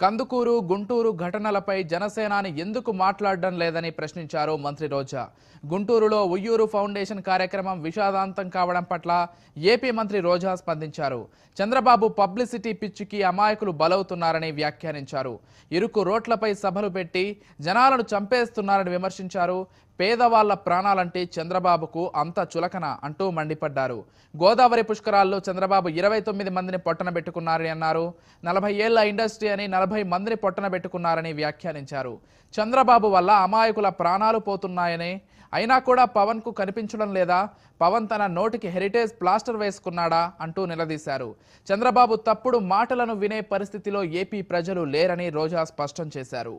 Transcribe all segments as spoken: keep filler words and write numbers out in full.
కందుకూరు గుంటూరు ఘటనలపై జనసేనాని ఎందుకు మాట్లాడడం లేదని ప్రశ్నించారు మంత్రి రోజా. గుంటూరులో ఉయ్యూరు ఫౌండేషన్ కార్యక్రమం విషాదాంతం కావడం పట్ల ఏపీ మంత్రి రోజా స్పందించారు. చంద్రబాబు పబ్లిసిటీ పిచ్చికి అమాయకులు బలవుతున్నారని వ్యాఖ్యానించారు. ఇరుకు రోడ్లపై సభలు పెట్టి జనాలను చంపేస్తున్నారని విమర్శించారు. పేదవాళ్ల ప్రాణాలంటే చంద్రబాబుకు అంత చులకన అంటూ మండిపడ్డారు. గోదావరి పుష్కరాల్లో చంద్రబాబు ఇరవై తొమ్మిది మందిని పొట్టన పెట్టుకున్నారని అన్నారు. నలభై ఏళ్ల ఇండస్ట్రీ అని నలభై మందిని పొట్టన పెట్టుకున్నారని వ్యాఖ్యానించారు. చంద్రబాబు వల్ల అమాయకుల ప్రాణాలు పోతున్నాయని, అయినా కూడా పవన్ కు కనిపించడం లేదా, పవన్ తన నోటికి హెరిటేజ్ ప్లాస్టర్ వేసుకున్నాడా అంటూ నిలదీశారు. చంద్రబాబు తప్పుడు మాటలను వినే పరిస్థితిలో ఏపీ ప్రజలు లేరని రోజా స్పష్టం చేశారు.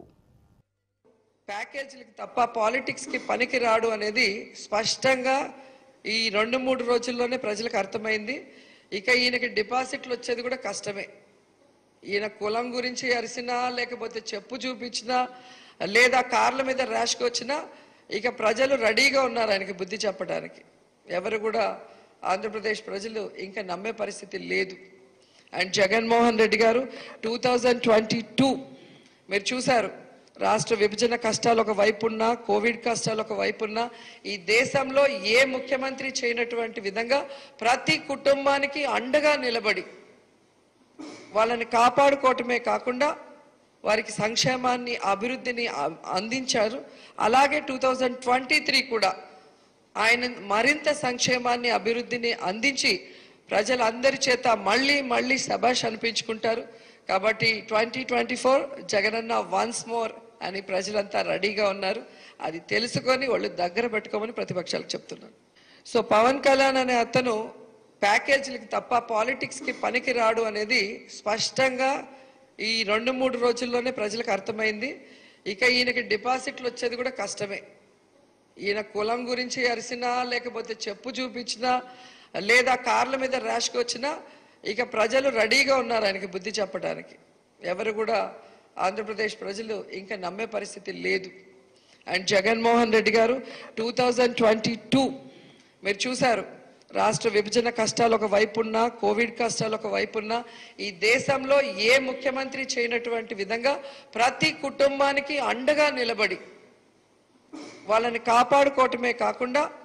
ప్యాకేజీలకు తప్ప పాలిటిక్స్ కి పనికి రాడు అనేది స్పష్టంగా ఈ రెండు మూడు రోజుల్లోనే ప్రజలకు అర్థమైంది. ఇక ఈయనకి డిపాజిట్లు వచ్చేది కూడా కష్టమే. ఈయన కులం గురించి అరిసినా, లేకపోతే చెప్పు చూపించినా, లేదా కార్ల మీద ర్యాష్కి వచ్చినా ఇక ప్రజలు రెడీగా ఉన్నారు ఆయనకి బుద్ధి చెప్పడానికి. ఎవరు కూడా ఆంధ్రప్రదేశ్ ప్రజలు ఇంకా నమ్మే పరిస్థితి లేదు. అండ్ జగన్మోహన్ రెడ్డి గారు టూ థౌజండ్ ట్వంటీ టూ మీరు చూశారు, రాష్ట్ర విభజన కష్టాలు ఒక వైపు ఉన్నా, కోవిడ్ కష్టాలు ఒక వైపు ఉన్నా, ఈ దేశంలో ఏ ముఖ్యమంత్రి చేయనటువంటి విధంగా ప్రతి కుటుంబానికి అండగా నిలబడి వాళ్ళని కాపాడుకోవటమే కాకుండా వారికి సంక్షేమాన్ని, అభివృద్ధిని అందించారు. అలాగే టూ థౌజండ్ ట్వంటీ త్రీ కూడా ఆయన మరింత సంక్షేమాన్ని, అభివృద్ధిని అందించి ప్రజలందరి చేత మళ్ళీ మళ్ళీ శభాష్ అనిపించుకుంటారు. కాబట్టి ట్వంటీ ట్వంటీ ఫోర్ జగనన్న వన్స్ మోర్ అని ప్రజలంతా రెడీగా ఉన్నారు. అది తెలుసుకొని వాళ్ళు దగ్గర పెట్టుకోమని ప్రతిపక్షాలకు చెప్తున్నారు. సో పవన్ కళ్యాణ్ అనే అతను ప్యాకేజీలకు తప్ప పాలిటిక్స్కి పనికి రాడు అనేది స్పష్టంగా ఈ రెండు మూడు రోజుల్లోనే ప్రజలకు అర్థమైంది. ఇక ఈయనకి డిపాజిట్లు వచ్చేది కూడా కష్టమే. ఈయన కులం గురించి అరిసినా, లేకపోతే చెప్పు చూపించినా, లేదా కార్ల మీద ర్యాష్కి వచ్చినా ఇక ప్రజలు రెడీగా ఉన్నారు ఆయనకి బుద్ధి చెప్పడానికి. ఎవరు కూడా ఆంధ్రప్రదేశ్ ప్రజలు ఇంకా నమ్మే పరిస్థితి లేదు. అండ్ జగన్మోహన్ రెడ్డి గారు టూ థౌజండ్ ట్వంటీ టూ మీరు చూశారు, రాష్ట్ర విభజన కష్టాలు ఒక వైపు ఉన్నా, కోవిడ్ కష్టాలు ఒక వైపు ఉన్నా, ఈ దేశంలో ఏ ముఖ్యమంత్రి చేయనటువంటి విధంగా ప్రతి కుటుంబానికి అండగా నిలబడి వాళ్ళని కాపాడుకోవటమే కాకుండా